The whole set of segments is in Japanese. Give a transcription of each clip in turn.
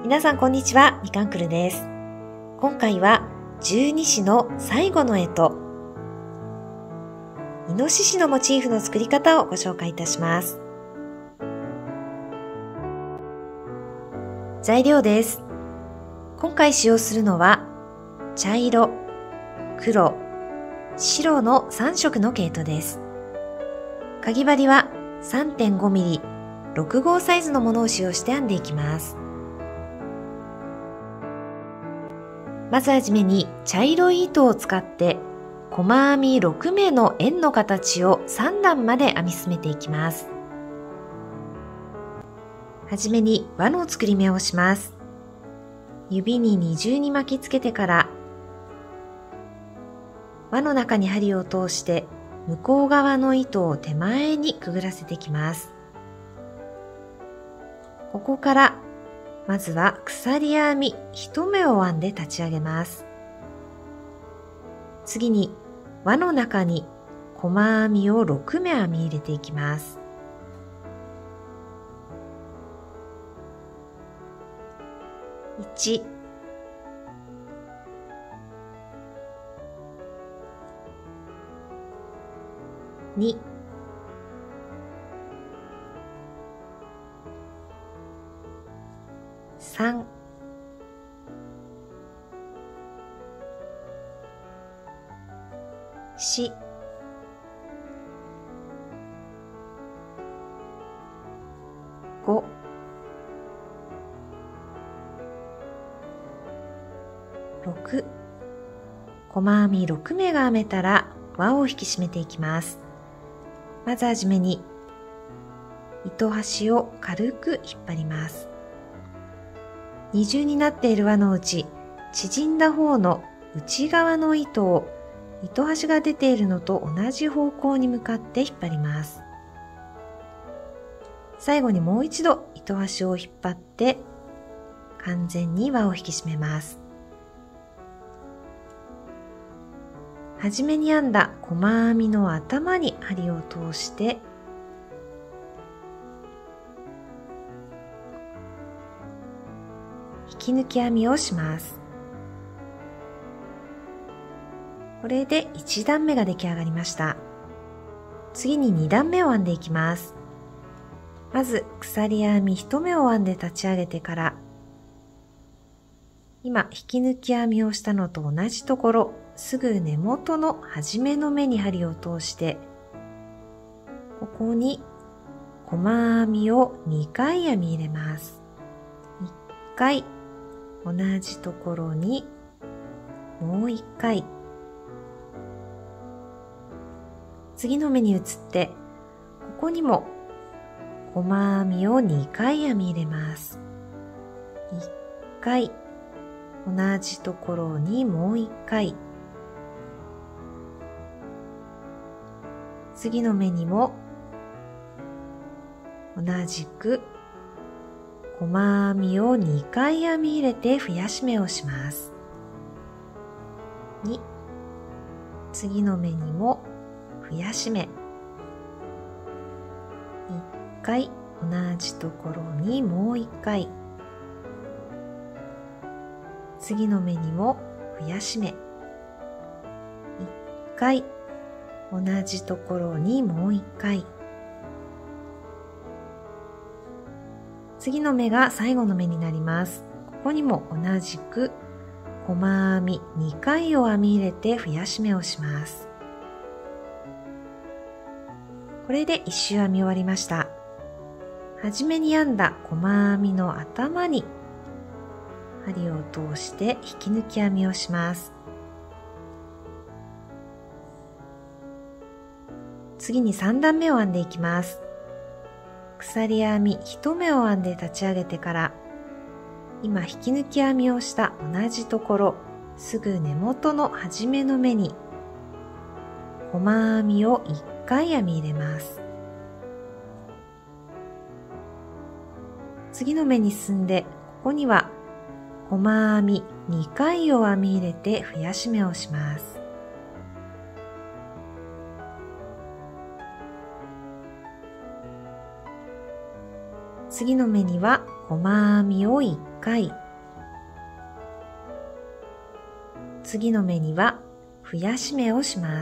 皆さんこんにちは、みかんくるです。今回は十二支の最後の干支、イノシシのモチーフの作り方をご紹介いたします。材料です。今回使用するのは茶色、黒、白の3色の毛糸です。かぎ針は 3.5mm、6号サイズのものを使用して編んでいきます。まずはじめに茶色い糸を使って細編み6目の円の形を3段まで編み進めていきます。はじめに輪の作り目をします。指に二重に巻きつけてから輪の中に針を通して向こう側の糸を手前にくぐらせていきます。ここからまずは鎖編み1目を編んで立ち上げます。次に輪の中に細編みを6目編み入れていきます。1、2、3、4、5、6、細編み6目が編めたら輪を引き締めていきます。まずはじめに糸端を軽く引っ張ります。二重になっている輪のうち縮んだ方の内側の糸を糸端が出ているのと同じ方向に向かって引っ張ります。最後にもう一度糸端を引っ張って完全に輪を引き締めます。はじめに編んだ細編みの頭に針を通して引き抜き編みをします。これで1段目が出来上がりました。次に2段目を編んでいきます。まず鎖編み1目を編んで立ち上げてから今引き抜き編みをしたのと同じところすぐ根元の始めの目に針を通してここに細編みを2回編み入れます。1回同じところにもう1回次の目に移ってここにも細編みを2回編み入れます。1回同じところにもう1回次の目にも同じく細編みを2回編み入れて増やし目をします。2、次の目にも増やし目1回同じところにもう1回次の目にも増やし目1回同じところにもう1回次の目が最後の目になります。ここにも同じく細編み2回を編み入れて増やし目をします。これで1周編み終わりました。はじめに編んだ細編みの頭に針を通して引き抜き編みをします。次に3段目を編んでいきます。鎖編み1目を編んで立ち上げてから今引き抜き編みをした同じところすぐ根元の始めの目に細編みを1回編み入れます。次の目に進んでここには細編み2回を編み入れて増やし目をします。次の目には細編みを1回、次の目には増やし目をします。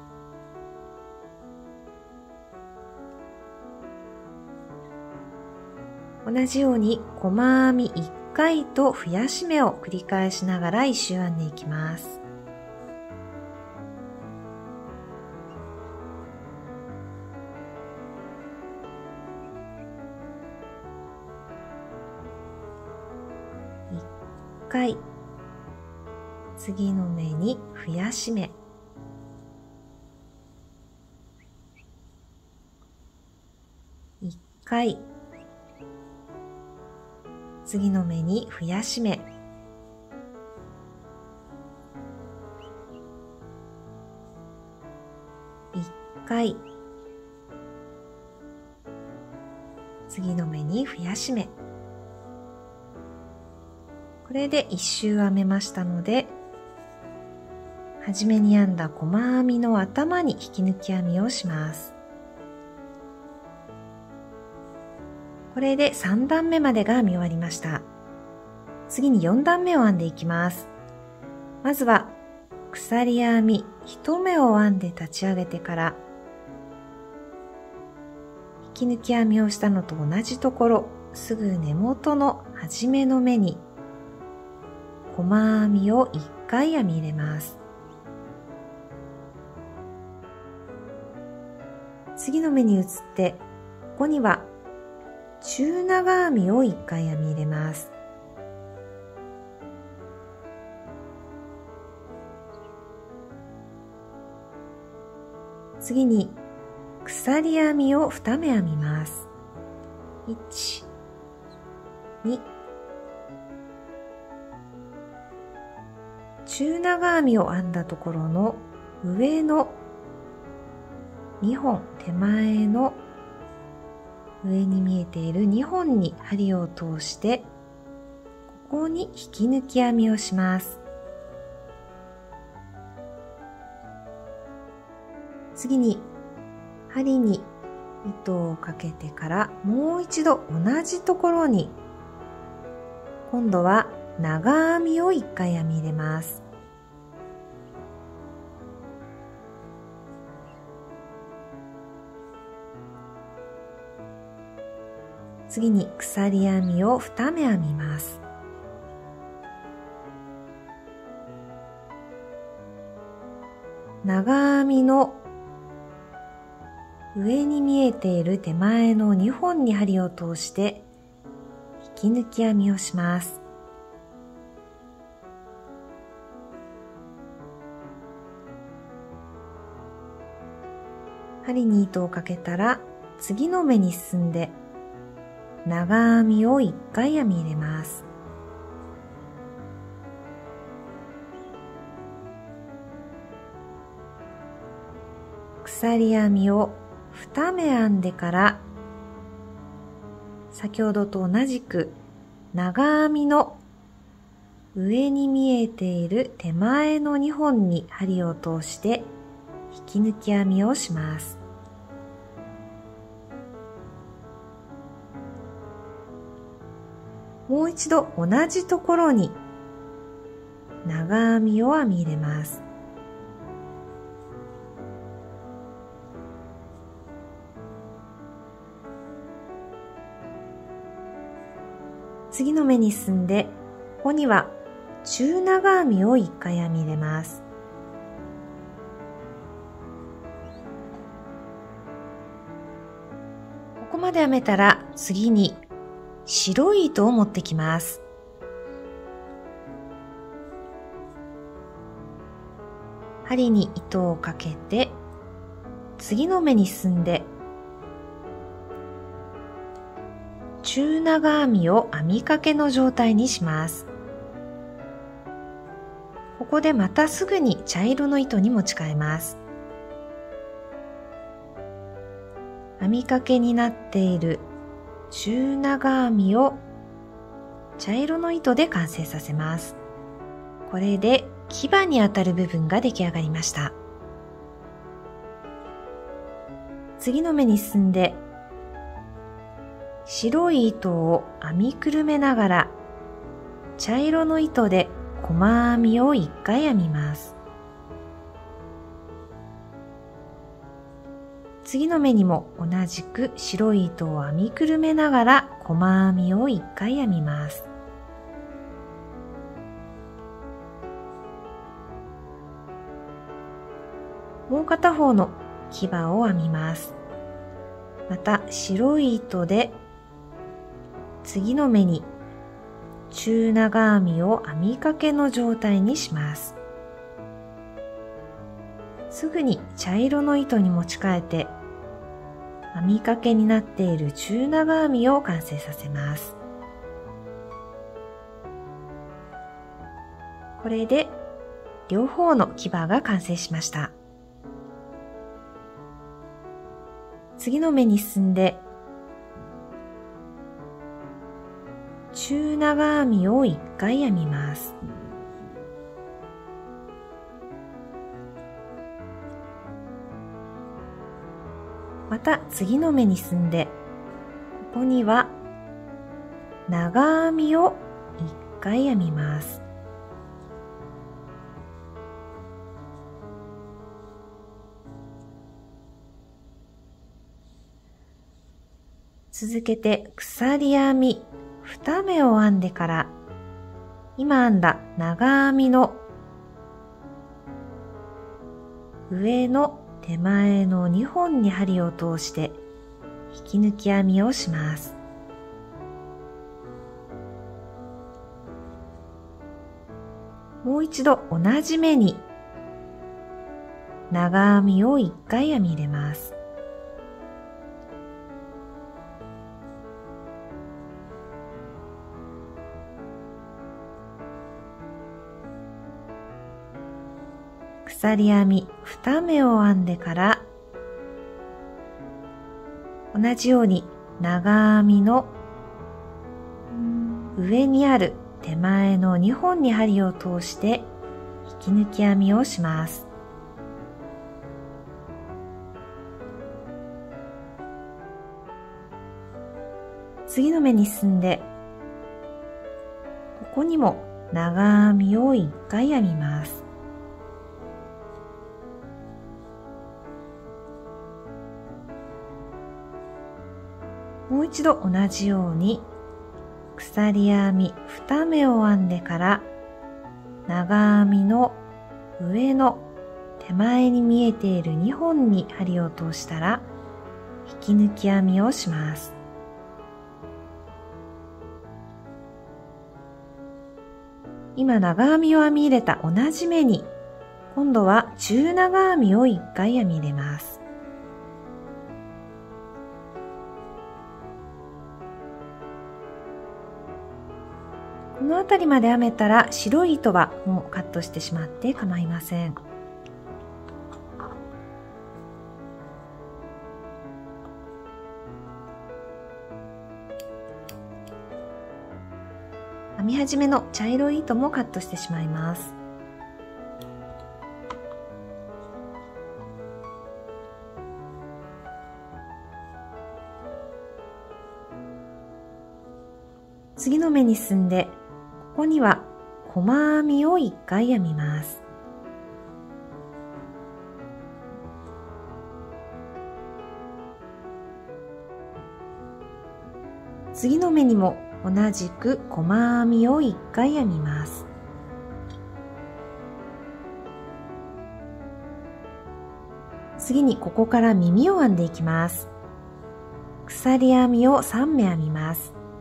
同じように細編み1回と増やし目を繰り返しながら1周編んでいきます。1回、次の目に増やし目、1回、次の目に増やし目、1回、次の目に増やし目。これで1周編めましたので、はじめに編んだ細編みの頭に引き抜き編みをします。これで3段目までが編み終わりました。次に4段目を編んでいきます。まずは鎖編み1目を編んで立ち上げてから、引き抜き編みをしたのと同じところ、すぐ根元のはじめの目に細編みを1回編み入れます。次の目に移って、ここには中長編みを1回編み入れます。次に鎖編みを2目編みます。1、2、中長編みを編んだところの上の2本手前の上に見えている2本に針を通して、ここに引き抜き編みをします。次に針に糸をかけてからもう一度同じところに、今度は長編みを1回編み入れます。次に鎖編みを2目編みます。長編みの上に見えている手前の2本に針を通して引き抜き編みをします。針に糸をかけたら次の目に進んで長編みを1回編み入れます。鎖編みを2目編んでから、先ほどと同じく長編みの上に見えている手前の2本に針を通して引き抜き編みをします。もう一度同じところに長編みを編み入れます。次の目に進んで、ここには中長編みを1回編み入れます。ここまで編めたら次に白い糸を持ってきます。針に糸をかけて、次の目に進んで、中長編みを編み掛けの状態にします。ここでまたすぐに茶色の糸に持ち替えます。編み掛けになっている中長編みを茶色の糸で完成させます。これで牙に当たる部分が出来上がりました。次の目に進んで、 白い糸を編みくるめながら茶色の糸で細編みを1回編みます。次の目にも同じく白い糸を編みくるめながら細編みを1回編みます。もう片方の牙を編みます。また白い糸で次の目に中長編みを編みかけの状態にします。すぐに茶色の糸に持ち替えて編みかけになっている中長編みを完成させます。これで両方の牙が完成しました。次の目に進んで中長編みを1回編みます。また次の目に進んでここには長編みを1回編みます。続けて鎖編み2目を編んでから今編んだ長編みの上の手前の2本に針を通して引き抜き編みをします。もう一度同じ目に長編みを1回編み入れます。鎖編み2目を編んでから同じように長編みの上にある手前の2本に針を通して引き抜き編みをします。次の目に進んでここにも長編みを1回編みます。もう一度同じように鎖編み2目を編んでから長編みの上の手前に見えている2本に針を通したら引き抜き編みをします。今長編みを編み入れた同じ目に今度は中長編みを1回編み入れます。この辺りまで編めたら白い糸はもうカットしてしまって構いません。編み始めの茶色い糸もカットしてしまいます。次の目に進んでここには細編みを1回編みます。次の目にも同じく細編みを1回編みます。次にここから耳を編んでいきます。鎖編みを3目編みます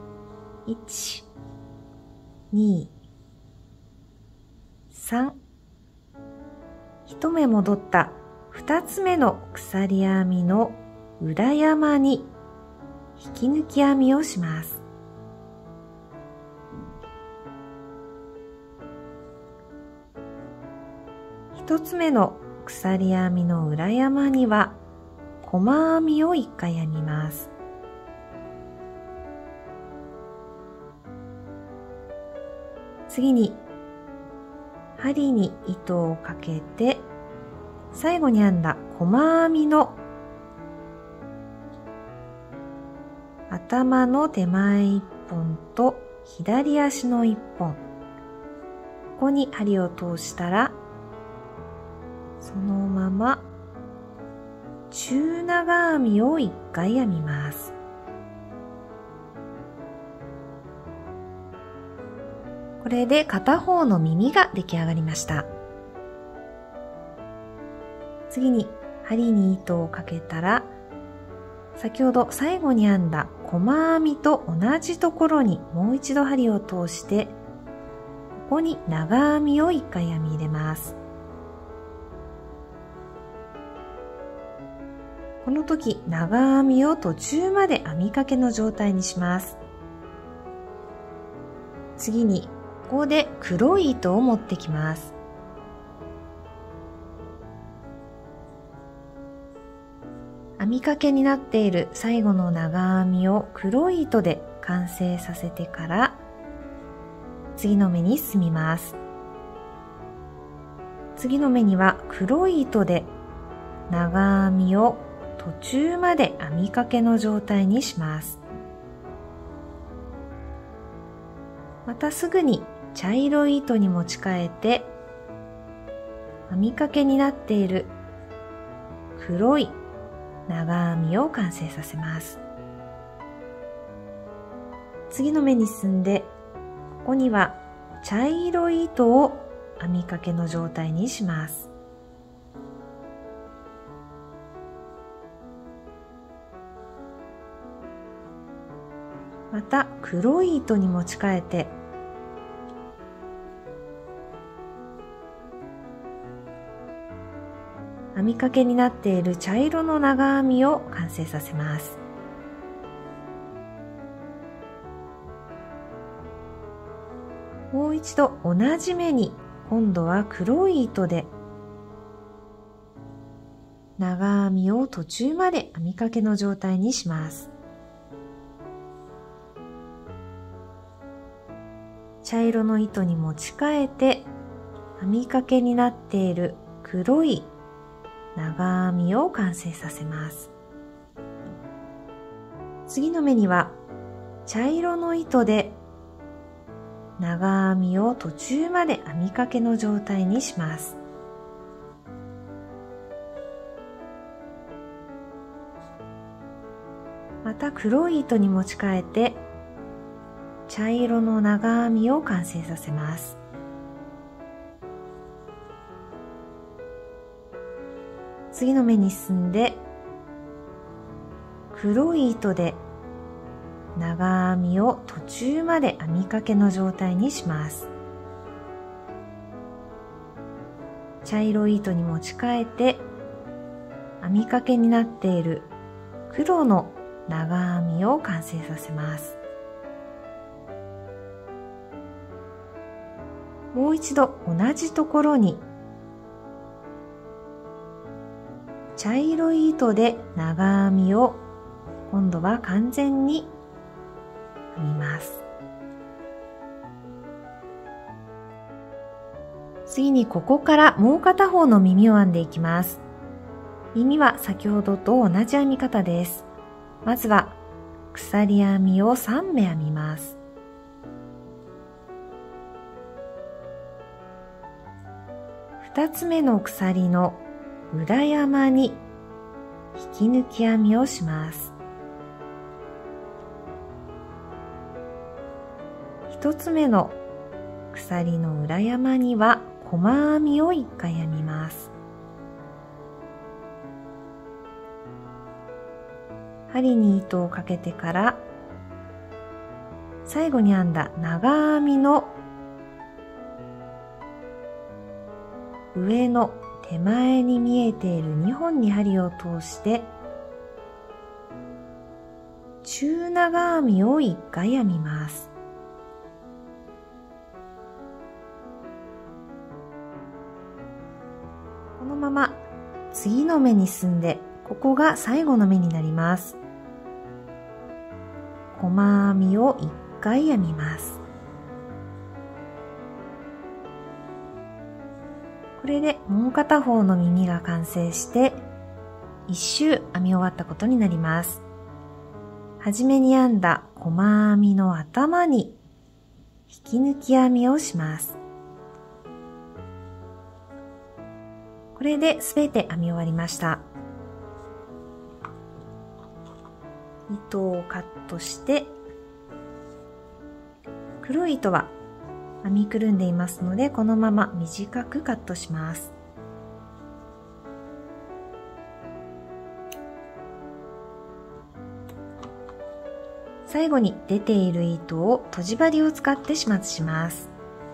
。1、2、3。1目戻った2つ目の鎖編みの裏山に引き抜き編みをします。1つ目の鎖編みの裏山には細編みを1回編みます。次に針に糸をかけて最後に編んだ細編みの頭の手前1本と左足の1本、ここに針を通したら、そのまま中長編みを1回編みます。これで片方の耳が出来上がりました。次に針に糸をかけたら、先ほど最後に編んだ細編みと同じところにもう一度針を通して、ここに長編みを1回編み入れます。この時、長編みを途中まで編みかけの状態にします。次に、ここで黒い糸を持ってきます。編みかけになっている最後の長編みを黒い糸で完成させてから、次の目に進みます。次の目には黒い糸で長編みを途中まで編みかけの状態にします。またすぐに茶色い糸に持ち替えて、編みかけになっている黒い長編みを完成させます。次の目に進んで、ここには茶色い糸を編みかけの状態にします。また黒い糸に持ち替えて、編みかけになっている茶色の長編みを完成させます。もう一度同じ目に、今度は黒い糸で長編みを途中まで編みかけの状態にします。茶色の糸に持ち替えて、編みかけになっている黒い長編みを完成させます。次の目には茶色の糸で長編みを途中まで編みかけの状態にします。また黒い糸に持ち替えて茶色の長編みを完成させます。次の目に進んで、黒い糸で長編みを途中まで編みかけの状態にします。茶色い糸に持ち替えて、編みかけになっている黒の長編みを完成させます。もう一度同じところに茶色い糸で長編みを今度は完全に編みます。次にここからもう片方の耳を編んでいきます。耳は先ほどと同じ編み方です。まずは鎖編みを3目編みます。2つ目の鎖の裏山に引き抜き編みをします。1つ目の鎖の裏山には細編みを1回編みます。針に糸をかけてから最後に編んだ長編みの上の手前に見えている2本に針を通して中長編みを1回編みます。このまま次の目に進んで、ここが最後の目になります。細編みを1回編みます。これでもう片方の耳が完成して、1周編み終わったことになります。 はじめに編んだ細編みの頭に引き抜き編みをします。これで全て編み終わりました。糸をカットして、黒い糸は編みくるんでいますので、このまま短くカットします。最後に出ている糸をとじ針を使って始末します。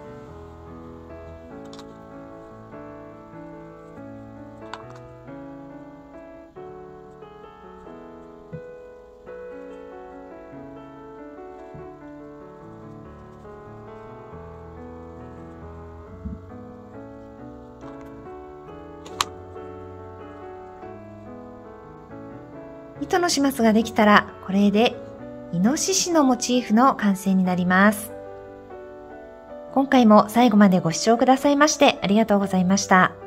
糸の始末ができたら、これでイノシシのモチーフの完成になります。今回も最後までご視聴くださいましてありがとうございました。